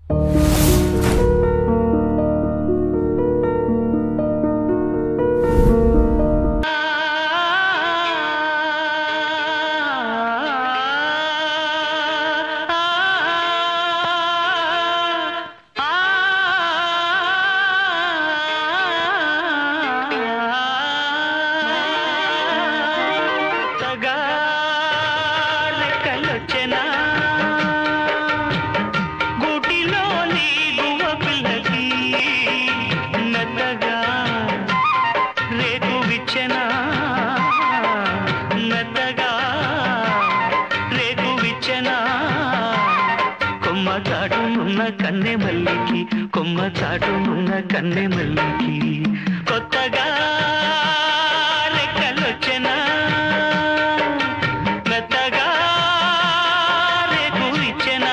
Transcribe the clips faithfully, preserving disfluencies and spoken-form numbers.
కన్నె మల్లికి కొమ్మ చాటునున్న కన్నె మల్లికి కొత్తగా రెక్కలొచ్చెనా మెత్తగా రేకు ఇచ్చెనా.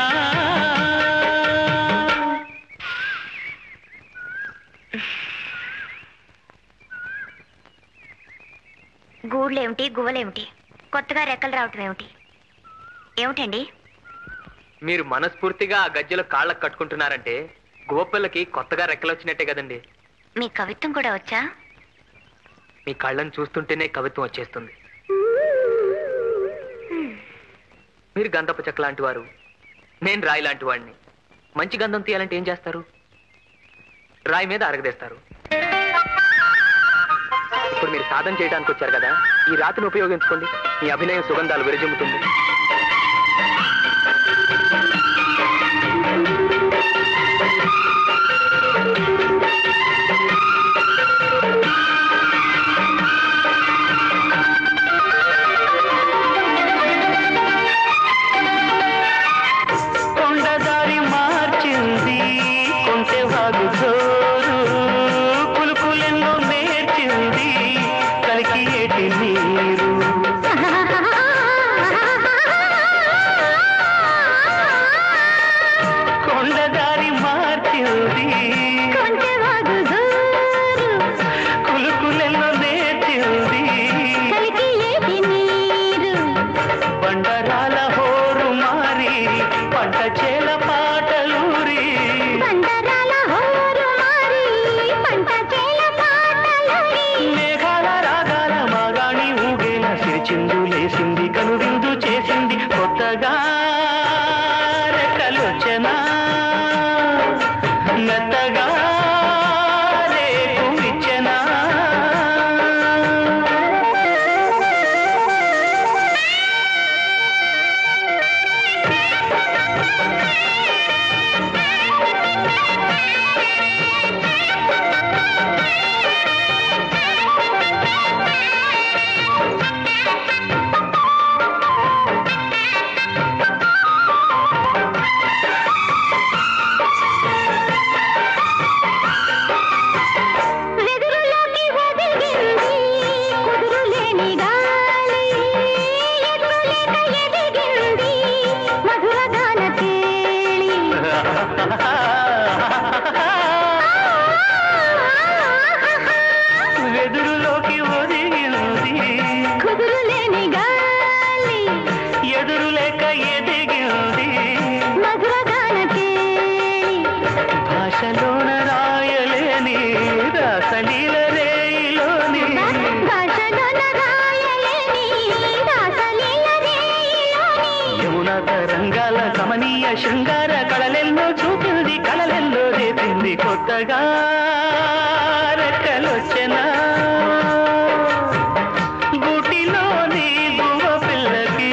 గూళ్ళేమిటి గువ్వలేమిటి, కొత్తగా రెక్కలు రావటం ఏమిటి? ఏమిటండి మీరు మనస్ఫూర్తిగా ఆ గజ్జెలో కాళ్ళకు కట్టుకుంటున్నారంటే గువ్వపిల్లకి కొత్తగా రెక్కలు వచ్చినట్టే కదండి. మీ కవిత్వం కూడా వచ్చా? మీ కళ్ళను చూస్తుంటేనే కవిత్వం వచ్చేస్తుంది. మీరు గంధపు చెక్క లాంటి వారు, నేను రాయి లాంటి వాడిని. మంచి గంధం తీయాలంటే ఏం చేస్తారు? రాయి మీద అరగదేస్తారు. ఇప్పుడు మీరు సాధన చేయడానికి వచ్చారు కదా, ఈ రాతిని ఉపయోగించుకోండి. మీ అభినయం సుగంధాలు విరజిమ్ముతుంది. కొండదారి మార్చింది కొంటె వాగు జోరు, పులుపులెన్నో నేర్చింది కలికి ఏటి నీరు. కొండదారి మార్చింది కొంటె వాగు జోరు, పులుపులెన్నో నేర్చింది కలికి ఏటి నీరు. బండరాల హోరు మారి పంట చేల పాటలూరి, బండరాల హోరు మారి పంట చేల పాటలూరి. మేఘాల రాగాల మాగాణి ఊగేల సిరిచిందులేసింది, కనువిందు చేసింది. కొత్తగా రెక్కలొచ్చెనా మెత్తగా రేకు ఇచ్చెనా. వెదురులోకి ఒదిగింది కుదురులేని గాలి, ఎదురులేక ఎదిగింది మధుర గాన కేళి. వెదురులోకి ఒదిగింది కుదురులేని గాలి, ఎదురులేక ఎదిగింది మధుర గాన కేళి. భాషలోన రాయలేని రాసలీల రేయిలోని, భాషలోన రాయలేని రాసలీల రేయిలోని. యమునా తరంగాల కమనీయ శృంగార కళలెన్నో చూపింది, కళలెన్నో రేపింది. కొత్తగా రెక్కలొచ్చెనా గూటిలోని గువ్వ పిల్లకి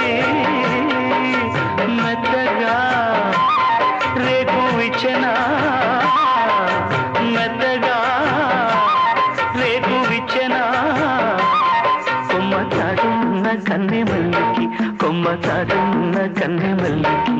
మెత్తగా రేకు ఇచ్చెనా మెత్తగా రేకు ఇచ్చెనా. కొమ్మ చాటున్న కన్నె మల్లికి కొమ్మ చాటున్న కన్నె మల్లికి